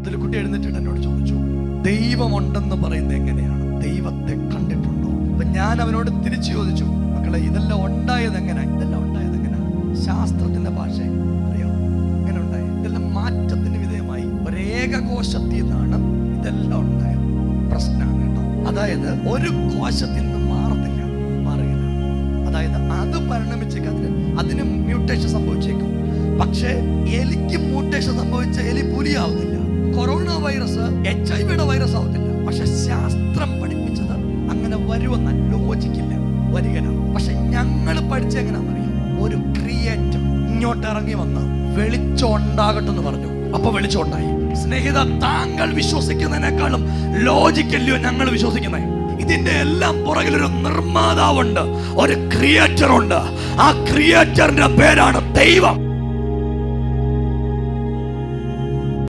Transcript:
അതിൽ കുട്ടി എഴുന്നേറ്റിട്ട് എന്നോട് ചോദിച്ചു, ദൈവമുണ്ടെന്ന് പറയുന്നത് എങ്ങനെയാണ്? ദൈവത്തെ കണ്ടിട്ടുണ്ടോ? അപ്പൊ ഞാൻ അവനോട് തിരിച്ചു ചോദിച്ചു, മക്കളെ ഇതെല്ലാം ഉണ്ടായത് എങ്ങനെ? ഇതെല്ലാം ഉണ്ടായത് എങ്ങനെ? ശാസ്ത്രത്തിന്റെ ഭാഷ അറിയോ? എങ്ങനെ ഉണ്ടായി? ഇതെല്ലാം മാറ്റത്തിന് വിധേയമായി ഒരേകകോശത്തിൽ നിന്നാണ് ഇതെല്ലാം ഉണ്ടായത്. പ്രശ്നമാണ് കേട്ടോ. അതായത് ഒരു കോശത്തിൽ നിന്ന് മാറുകയില്ല. അതായത് അത് പരിണമിച്ചേക്ക് അതിന് മ്യൂട്ടേഷൻ സംഭവിച്ചേക്കും. പക്ഷേ എലിക്ക് മ്യൂട്ടേഷൻ സംഭവിച്ച എലി പുലിയാവുന്നില്ല. കൊറോണ വൈറസ് HIV വൈറസ് ആവത്തില്ല. പക്ഷെ ശാസ്ത്രം പഠിപ്പിച്ചത് അങ്ങനെ വരുമെന്ന ലോജിക്കില്ല, വരികയില്ല. പക്ഷെ ഞങ്ങൾ പഠിച്ച എങ്ങനെയാണെന്നറിയോ? ഒരു ക്രിയേറ്റർ ഇങ്ങോട്ട് ഇറങ്ങി വന്ന് വെളിച്ചം ഉണ്ടാകട്ടെ എന്ന് പറഞ്ഞു. അപ്പൊ വെളിച്ചം ഉണ്ടായി. സ്നേഹിത, താങ്കൾ വിശ്വസിക്കുന്നതിനേക്കാളും ലോജിക്കല്ലയോ ഞങ്ങൾ വിശ്വസിക്കുന്നത്? ഇതിന്റെ എല്ലാം പുറകിലൊരു നിർമ്മാതാവുണ്ട്, ഒരു ക്രിയേറ്റർ ഉണ്ട്. ആ ക്രിയേറ്ററിന്റെ പേരാണ് ദൈവം.